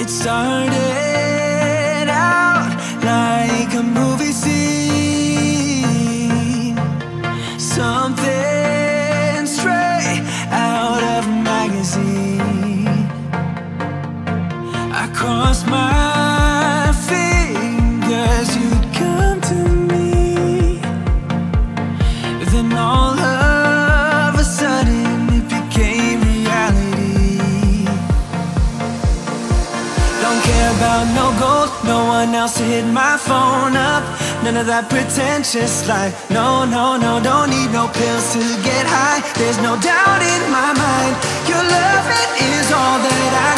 It started out like a movie scene, something straight out of a magazine. I crossed my fingers you'd come to me, then all of a sudden it became reality. Don't care about no gold, no one else to hit my phone up. None of that pretentious life. No, no, no, don't need no pills to get high. There's no doubt in my mind, your love, it is all that I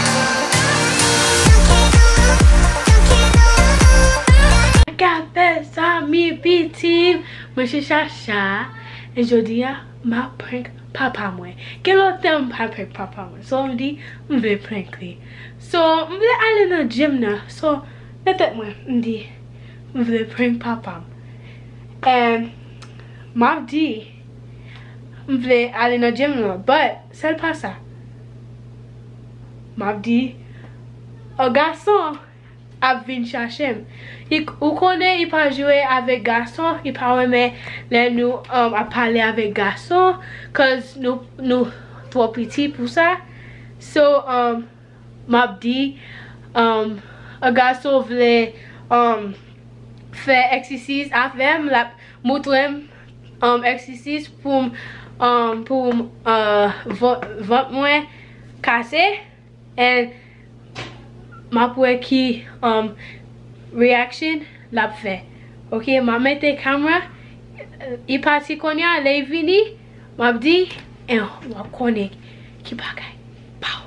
need. I got this on me, B-Team. Mwen se chacha. E jodi ya, ma prank papa mwen. Gen lo tem pa prank papa mwen. So mwen di, mwen vle prank li. So, mwen vle ale nan gym na. So, netet mwen, mwen di, mwen vle prank papa mwen. And, ma di, mwen vle ale nan gym na. But, sel pa sa. Ma di, o gason ap vin chachem. Ou konen i pa jwe avek gason, i pa weme le nou a pale avek gason, cause nou tro piti pou sa. So, map di, a gason vle fe eksersis avem, lap moutrem eksersis pou vot mwen kase, and map we ki reaction lap fe. Ok, ma mette camera, i pati konya, le vini, map di, en wap kone ki bagay. Pow!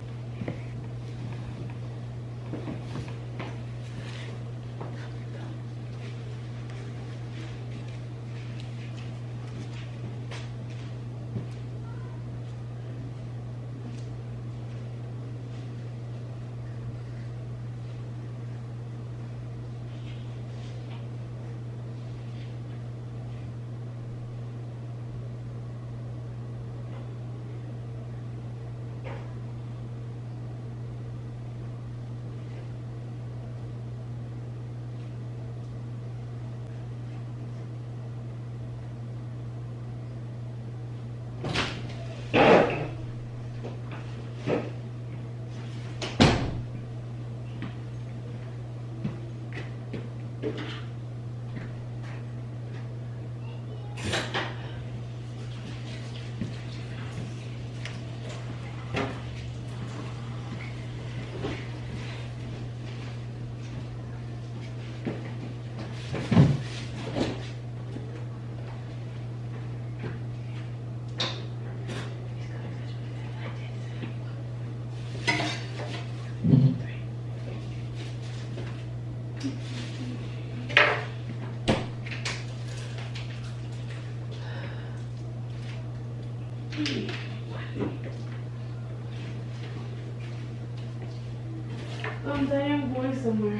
Daddy, I'm going somewhere.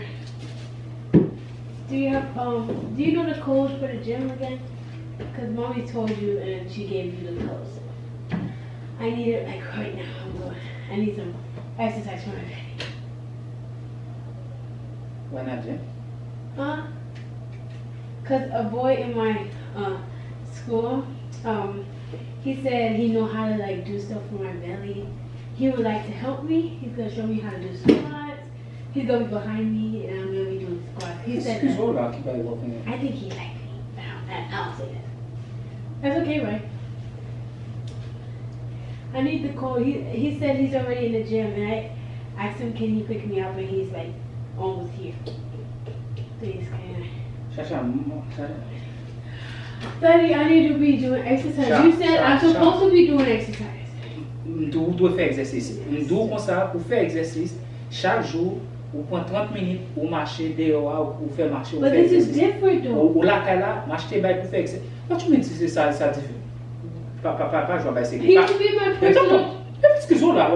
Do you know the code for the gym again? Because mommy told you and she gave you the code. So I need it like right now. I'm going. I need some exercise for my belly. Why not gym? Because a boy in my school, he said he know how to like do stuff for my belly. He would like to help me. He's gonna show me how to do squats. He's gonna be behind me and I'm gonna be doing squats. He said that. I think he liked me. I'll say that. That's okay, right? I need the code. He said he's already in the gym and I asked him can he pick me up and he's like almost here. Please, can I? Daddy, I need to be doing exercise. You said I'm supposed to be doing exercise. Ou doit faire exercice. Nous comme ça pour faire exercice chaque jour ou prend 30 minutes ou marcher dehors ou faire marcher. But this is different though. Ou là là marcher pour faire exercice. What you mean c'est ça différent? Pas je vais essayer. He could be my personal. Excuse-moi.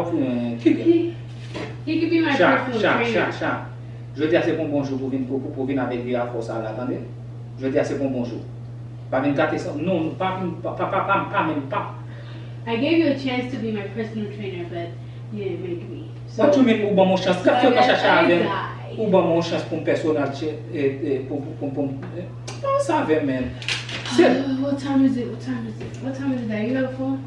He could be my personal trainer. Je dis c'est bon bonjour pour venir avec la force à l'attendre. Je dis c'est bon bonjour. Pas même gâter ça. Non, pas même pas. I gave you a chance to be my personal trainer, but you didn't make me. Moi, tu mets ou bon mon chance. Quand tu fais chercher avec ou bon mon chance pour un personnage pour ça avec même. What time is it? What time is it? What time is it? You have a phone?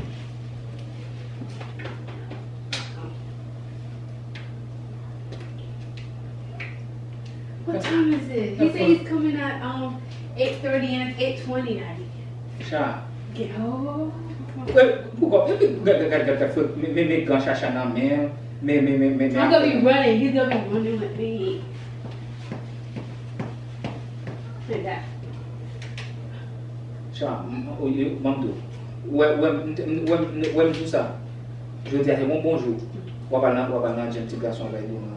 What time is it? He said he's coming at 8:30 and it's 8:20 now. Cha. Get home. Pourquoi? Mais quand chercher dans même, mais I'm gonna be running. He's gonna be running with me. Like that. Cha, Mamdou. Ouais, tout ça. Je veux dire, c'est bon bonjour. On va parler d'un petit garçon avec nous.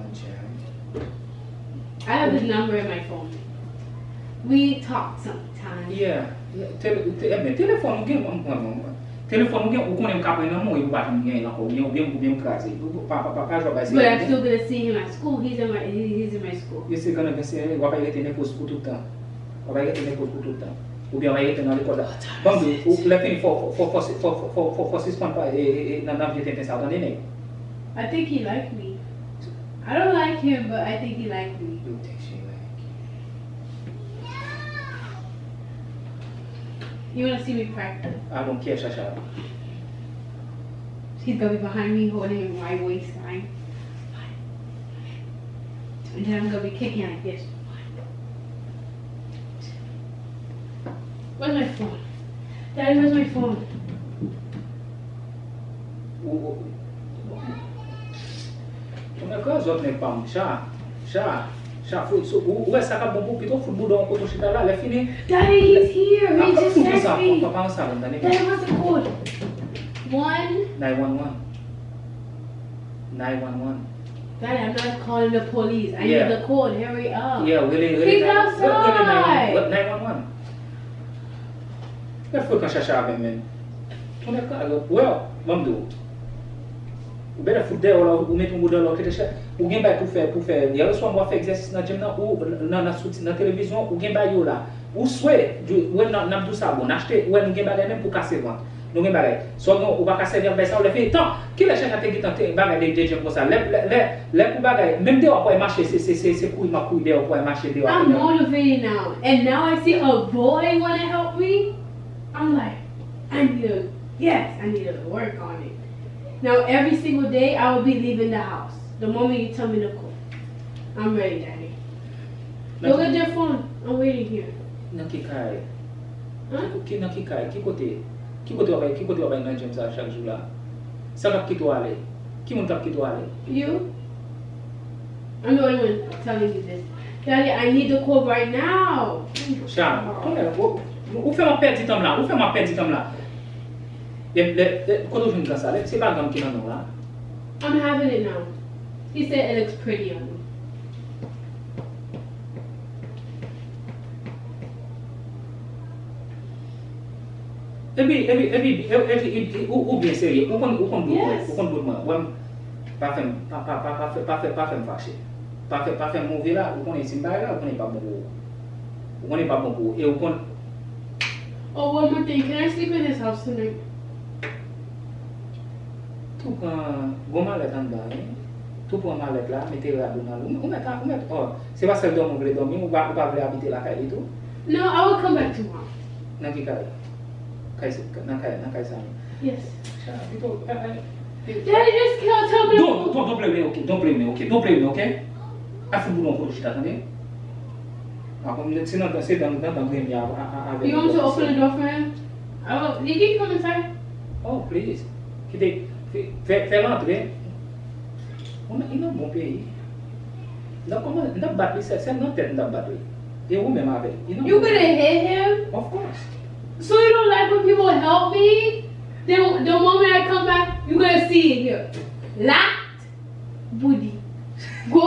I have his number in my phone. We talk sometimes. Yeah. Téléphone, téléphone, on connaît pas vraiment, il va pas bien là, bien casé. Pas But I'm still gonna see him at school. He's in my school. You see, gonna see, on va pas y tenir pour tout le temps. On va y tenir pour tout le temps. Ou bien on va y tenir dans l'école là. Bon, la fin faut suspendre pas et dans la vie t'es ça dans les. I think he liked me. I don't like him, but I think he liked me. You think she like You wanna see me practice? I don't care, Shasha. He's gonna be behind me holding my waistline. And then I'm gonna be kicking like this. Where's my phone? Daddy, where's my phone? On a quoi d'autre n'est pas où est-ce que bon pour plutôt football dans côté chita là, elle fini. Daddy, he's here. He just texted me. Papa on ça dans les. Daddy, what's the code? 911. Daddy, I'm not calling the police. I need the code. Hurry up. Yeah, really. He's outside. 911. Il faut qu'on cherche avec même. On a quoi? Well, Mamdou. Ou bien foot dehors ou mettre un bout dehors quelque chose ou bien pour faire hier soir moi faire exercice dans gym ou dans télévision ou bien yo là ou souhait ouais n'a tout ça bon acheter ouais nous gain même pour casser ventre nous gain bagay soit on va casser vers ça on le fait tant qui la chaîne a été tenté bagay de gym comme ça les pour bagay même dehors pour marcher c'est couille ma couille dehors pour marcher dehors. I'm motivated now and now I see a boy want to help me. I'm like I need to work on it. Now every single day I will be leaving the house. The moment you tell me to go. I'm ready, Daddy. Look at your phone. I'm waiting here. Nakikai. Huh? Nakikai. Qui côté va dans gym ça chaque jour là. Ça va qui toi aller. Qui monte qui toi aller. You? I'm the only one telling you this. Daddy, I need the code right now. Charles, où fait ma perte du temps là? Quand on vient ça, c'est pas comme qui n'a non là. I'm having it now. He said it looks pretty on me. Ou bien sérieux, ou qu'on moi, pas faire fâcher. Pas faire mauvais là, ou qu'on est simba là, ou qu'on est pas bon. Ou qu'on est pas bon et ou qu'on. Oh, one more thing. Can I sleep in his house tonight? Tout quand gomme la tanda, tout pour mal là, mettez la dans l'eau. On met c'est pas celle dont on veut dormir, ou pas veut habiter la caille et tout. No, I will come back tomorrow. Naki caille. Caille ça. Yes. Daddy, just tell me. Don't blame me, okay? I feel good on shit, attendez. Sinon, c'est dans le You want to open the door for him? Oh, you can come inside. Oh, please. Fais l'entrée. On a un bon pays. Donc, comment on battu, c'est notre tête de battu. Et vous-même avec. You gonna hit him? Of course. So you don't like when people help me? Then the moment I come back, you gonna see it here. Locked, booty. Go.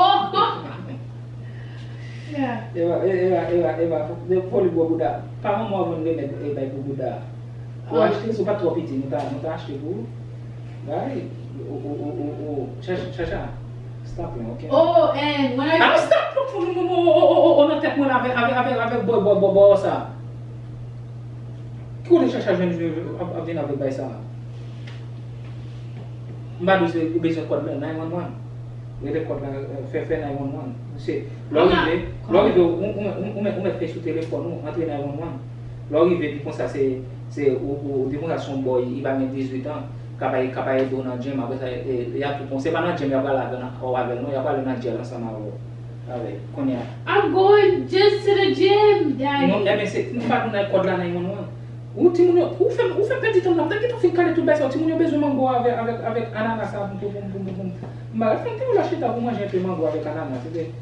Yeah. Eva, faut le boire bouddha. Pas moi, vous ne mettez pas pour bouddha. Pour acheter, c'est pas trop petit, nous t'as acheté pour. Right? Chacha. Stop, okay? Oh, and when I. Stop! On a tête avec boy ça. Qui est Chacha venir avec ça? Mbadou c'est besoin de quoi 911. les codes fait 911. C'est l'arrivée, on met fait sur téléphone, nous entrer 911. L'arrivée, comme ça, c'est au démonstration boy, il va mettre 18 ans, capable dans le gym, après ça, il y a tout, c'est pas dans le gym, il y a pas là, il y a pas dans le gym ensemble avec, I'm going just to the gym, Daddy. Non, mais c'est pas dans le code là 911. Ou fait petit temps là, peut-être que tu fais caler tout baisse, tu as besoin de mango avec ananas, mais fait que lâcher ta pour manger un peu mango avec ananas,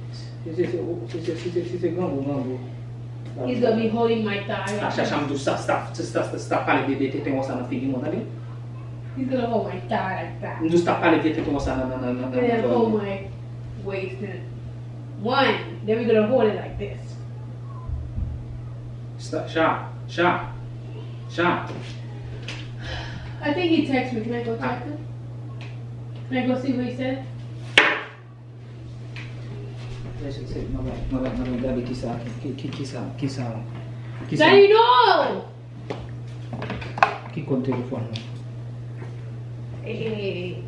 c'est grand mango. He's gonna be holding my thigh. Ah, cherche tout ça, pas les bébés, t'es ça dans figure, mon ami. He's gonna hold my thigh like that. Nous pas les bébés, t'es ça And then hold my waist and one. Then we're gonna hold it like this. Sean. I think he texted me. Can I go check him? Can I go see what he said? Regarde qui ça. Daddy, no! Qui compte téléphone? Hey.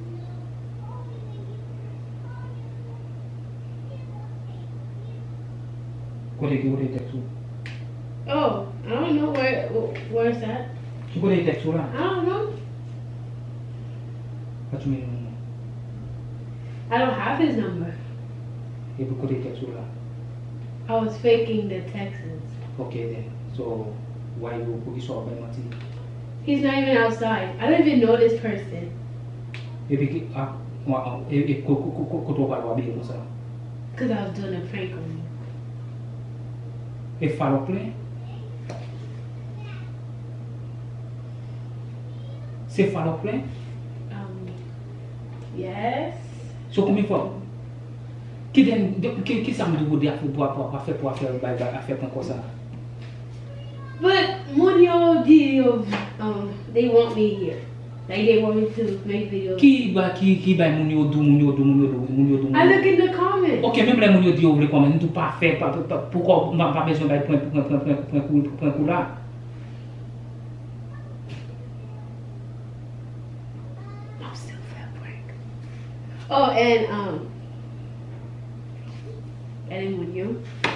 Côté qui est texte? Oh, I don't know where's that. Tu connais texte là? I don't know. What you mean? I don't have his number. Et pour côté texte là? I was faking the Texans. Okay then. So why you put this up by Mati? He's not even outside. I don't even know this person. Et puis et quand on va voir bien comme ça. Because I was doing a prank on you. Et follow play? C'est follow play? Yes. So combien de fois? Qui ça me dit pour faire comme ça? But Munio deal, they want me here. Like they want me to make videos. Qui va Munio do? I look in the comments. Ok, même les Munio dit vous voulez comment nous pas faire pourquoi on n'a pas besoin de point coup là? I'm still fat break. Oh, and then Munio.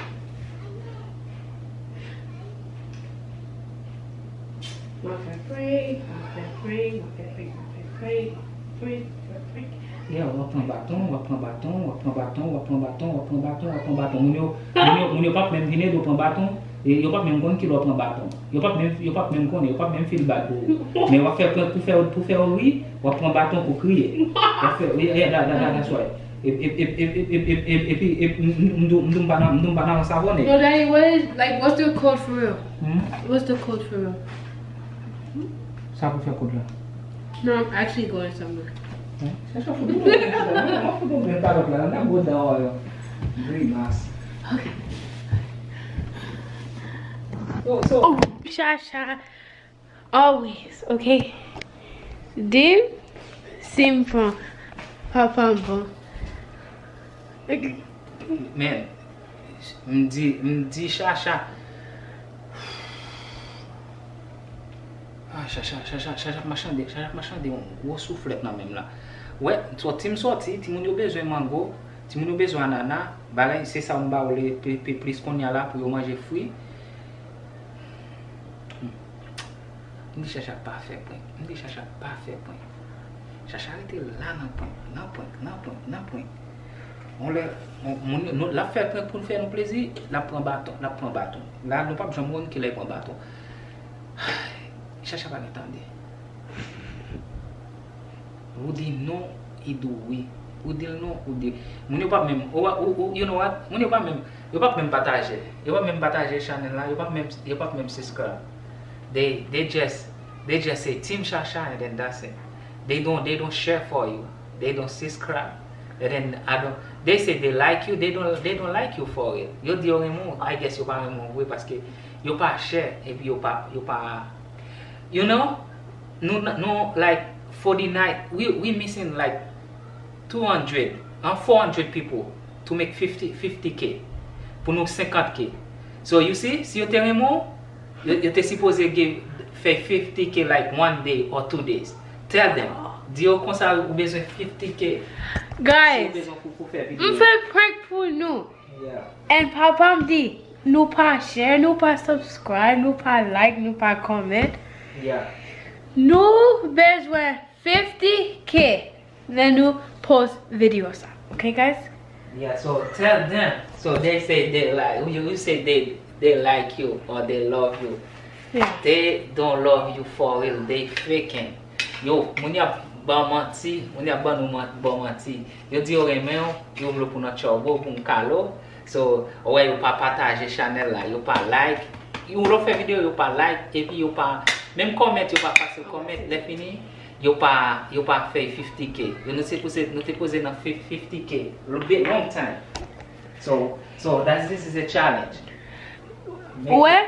Yeah, on va prendre bâton. Munio pas même venir de prendre bâton. Et il n'y a pas même qu'on qui doit prendre bâton. Il n'y a pas même fil bâton. Mais on va faire pour faire oui, on va prendre bâton pour crier. That's why. Et puis nous pas savon. No, Daddy, what's the code for real? What's the code for real? Ça pour faire quoi là? No, I'm actually going somewhere. Okay. Oh, Shasha. Always, okay? Dim, simple. Papa, Man, me dit Chacha. Ah, Chacha machin de on gros soufflette nan même là. Ouais, toi tu me sorti, tu m'as besoin mango, tu m'as besoin ananas, balai c'est ça on va plus qu'on y a là pour manger fruits. Me dit Chacha parfait point. Me dit Chacha parfait point. Chacha était là dans point. On la fait pour faire nous plaisir, la prend bâton. Là nous pas besoin monde qui les prend bâton. Chacha pas attendre. Vous dites non, il dit oui. Vous dites non, vous dites. Mon pas même, you know what? Mon pas même partager. Il pas même partager channel là, il pas même subscribe. They just say Team Chacha and then that's it. They don't share for you. They don't subscribe. And then they say they like you, they don't like you for it. You dis I guess you pas même parce que you pas share et puis you pas you know? No like for the night we missing like 200 and 400 people to make 50k pour nous 50k. So you see, si you tell me more, you're supposed to give 50k like 1 day or 2 days. Tell them, dis comme ça, vous besoin 50k. Guys, Pour faire vidéo. on fait prank pour nous. Yeah. And papa me dit, nous pas share, nous pas subscribe, nous pas like, nous pas comment. Yeah. Nous besoin 50K. Then nous post video ça. Okay, guys? Yeah, so tell them. So they say they like you say they like you or they love you. Yeah. They don't love you for real. They faking. Yo, moun ya ba manti, moun ya ba nou ba manti. Yo di yo remen yo vle pou nou chobo pou m'kalo. So, ouais, yo pa partager channel là, yo pa like. Yo refait vidéo yo pa like et puis yo pa même comment yo pa passer comment les fini. Yo pa fait 50K. Yo nous te posé dans 50K. Long time. So this is a challenge. Ouais.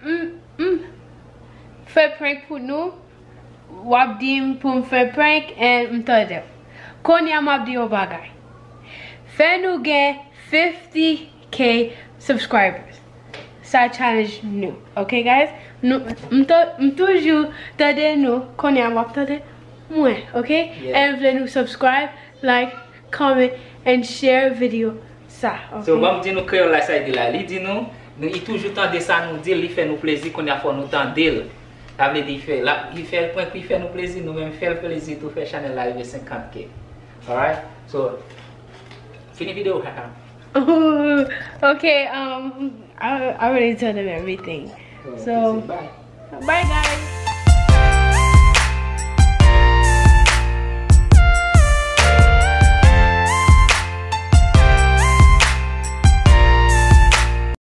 Fait prank pour nous. Wap dim pour me faire prank and m'tade. Konya map di yo bagay. Fait nous get 50K subscribers. Ça challenge nous. Okay, guys? Nous toujours tade nous. Konya map tade. Ouais, okay? Yeah. And vle nous subscribe, like, comment and share video. Ça, okay? So bon di nou créole la ça dit là, li di nou il toujours tande ça nous dire, il fait nous plaisir qu'on a fait nous tande. Ça veut dire il fait le point qu'il fait nous plaisir, nous même fait le plaisir tout faire channel live 50K. Alright? So fini vidéo haha. Okay, I already told them everything. So Bye. bye guys.